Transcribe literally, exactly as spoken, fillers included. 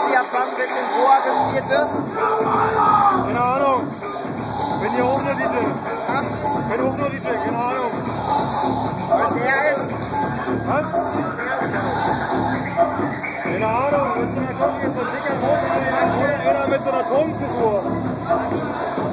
Sie ab wann ein bisschen Goa gespielt wird? Keine Ahnung. Wenn hier oben nur diese. Ja? Wenn oben nur diese, keine Ahnung. Was er ist? Was? Keine Ahnung, das ist so ein Atom, ist so ein dicker Rot oder einer mit so einer Tonfrisur.